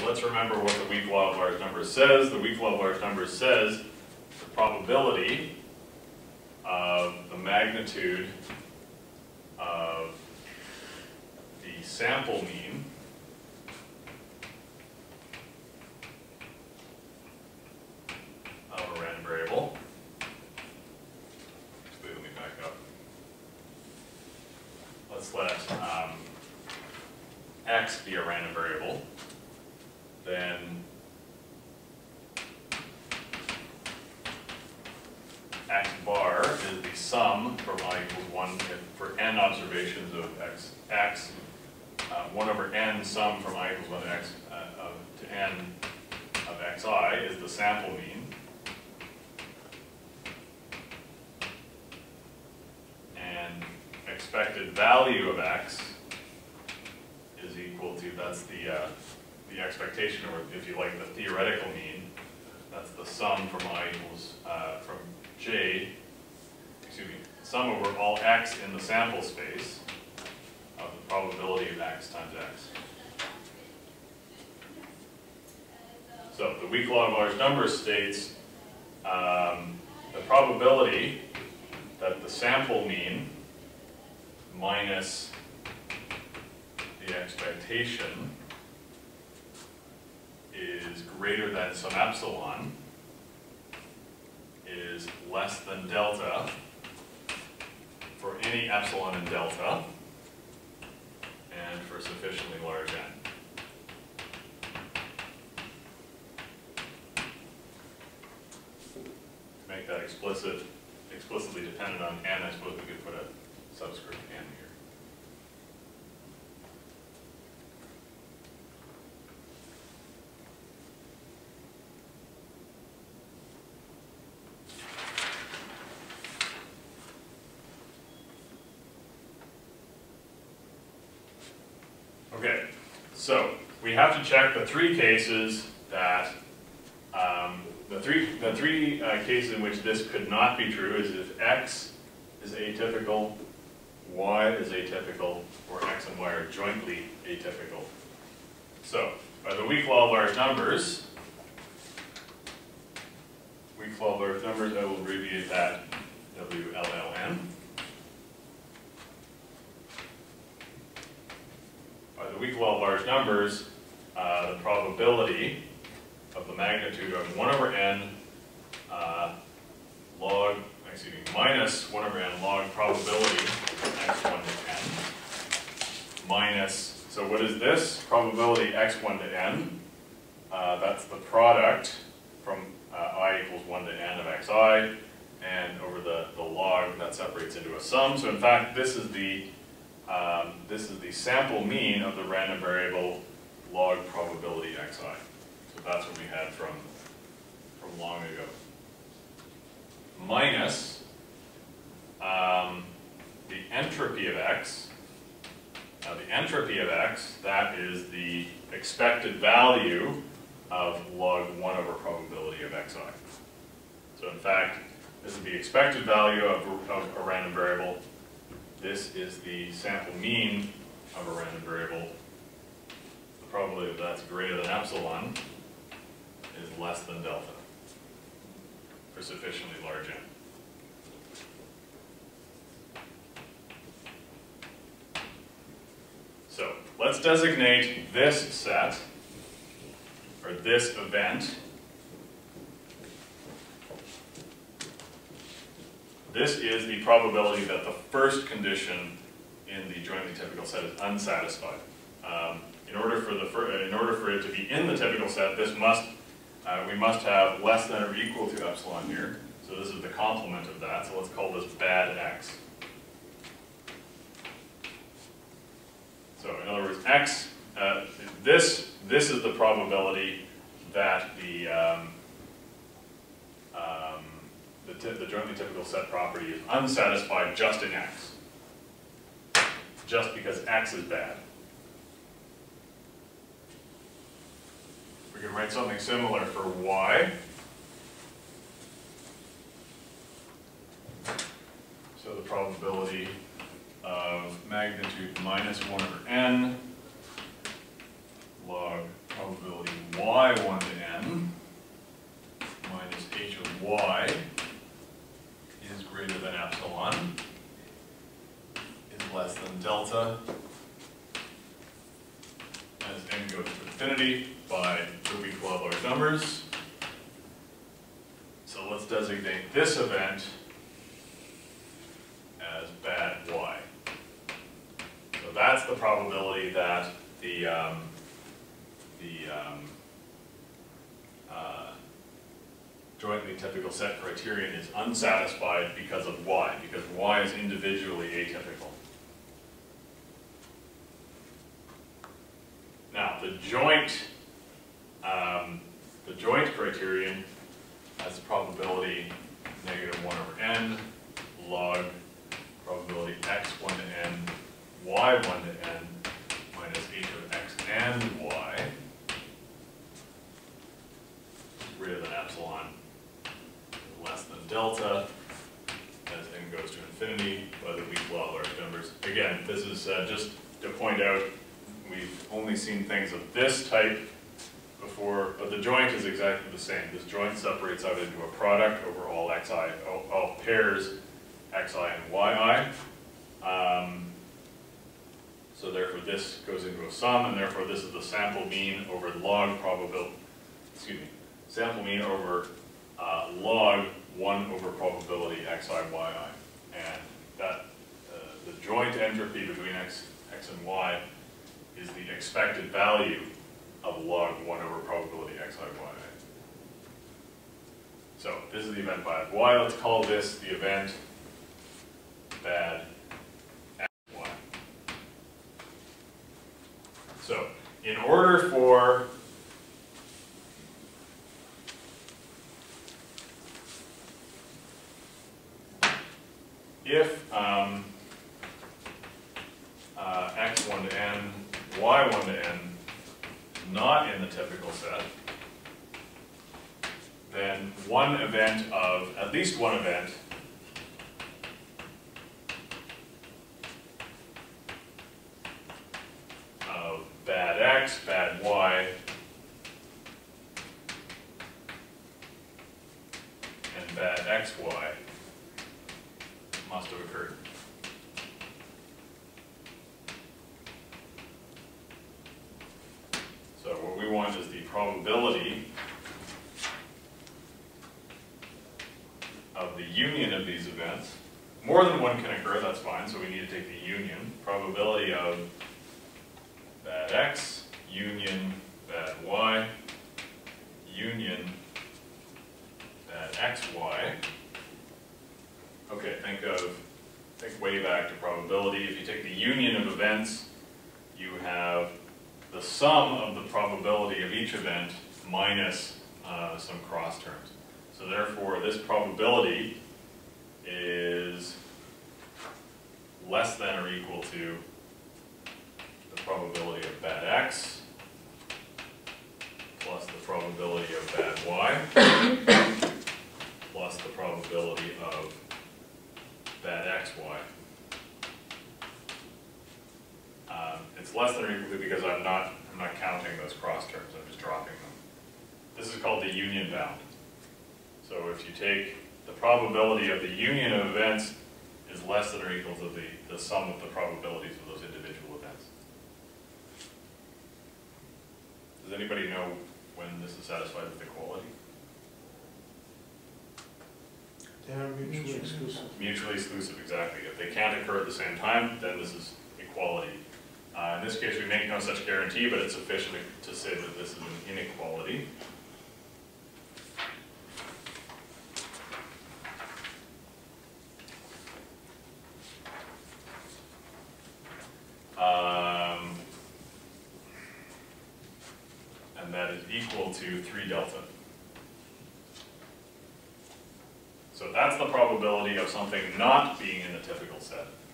let's remember what the weak law of large numbers says. The weak law of large numbers says the probability of the magnitude of the sample mean of a random variable. Actually, let me back up. Let's let x be a random variable. Then x bar is the sum from I equals 1 for n observations of x, 1 over n sum from I equals 1 to x to n of xi is the sample mean. And expected value of x is equal to, that's the expectation, or if you like, the theoretical mean. That's the sum from I equals, from j, excuse me, sum over all x in the sample space of the probability of x times x. So the weak law of large numbers states the probability that the sample mean minus the expectation is greater than some epsilon is less than delta for any epsilon and delta and for sufficiently large n. To make that explicitly dependent on n, I suppose we could put a subscript n here. Okay, so we have to check the three cases that, the three cases in which this could not be true is if x is atypical, y is atypical, or x and y are jointly atypical. So, by the weak law of large numbers, I will abbreviate that WLLN. By the weak law of large numbers, the probability of the magnitude of 1 over n minus 1 over n log probability x1 to n minus, so what is this? Probability x1 to n, that's the product from I equals 1 to n of xi, and over the log that separates into a sum. So in fact, this is the sample mean of the random variable log probability xi. So that's what we had from long ago. Minus the entropy of x. Now the entropy of x, that is the expected value of log 1 over probability of xi. So in fact, this is the expected value of a random variable. This is the sample mean of a random variable. The probability that that's greater than epsilon is less than delta for sufficiently large n. So let's designate this set, or this event. This is the probability that the first condition in the jointly typical set is unsatisfied. In order for it to be in the typical set, we must have less than or equal to epsilon here. So this is the complement of that. So let's call this bad x. So in other words, x. This is the probability that the jointly typical set property is unsatisfied just in x, just because x is bad. We can write something similar for y. So the probability of magnitude minus 1 over n log probability infinity by the weak law of large numbers. So let's designate this event as bad y. So that's the probability that the jointly typical set criterion is unsatisfied because of y, because y is individually atypical. Now, the joint criterion has a probability -1/n log probability x1 to n, y1 to n minus h of x and y greater than epsilon less than delta as n goes to infinity by the weak law of large numbers. Again, this is just to point out we've only seen things of this type before, but the joint is exactly the same. This joint separates out into a product over all xi, all pairs xi and yi. So therefore this goes into a sum, and therefore this is the sample mean over log probability, sample mean over log 1 over probability xi, yi. And that the joint entropy between x and y is the expected value of log 1 over probability xi, yi. So this is the event bad y. Let's call this the event bad x, y. So in order for if x1 to n, y1 to n not in the typical set, then one event of, at least one event of bad x, bad y, and bad xy must have occurred. So what we want is the probability of the union of these events. More than one can occur, that's fine, so we need to take the union. Probability of bad x, union bad y, union bad xy. Okay, think way back to probability. If you take the union of events, you have the sum of the probability of each event minus some cross terms. So therefore, this probability is less than or equal to the probability of bad x plus the probability of bad y plus the probability of bad xy. It's less than or equal to because I'm not counting those cross terms, I'm just dropping them. This is called the union bound. So if you take the probability of the union of events is less than or equal to the sum of the probabilities of those individual events. Does anybody know when this is satisfied with equality? They are mutually exclusive. Mutually exclusive, exactly. If they can't occur at the same time, then this is equality. In this case, we make no such guarantee, but it's sufficient to say that this is an inequality. And that is equal to 3 delta. So that's the probability of something not being in the typical set.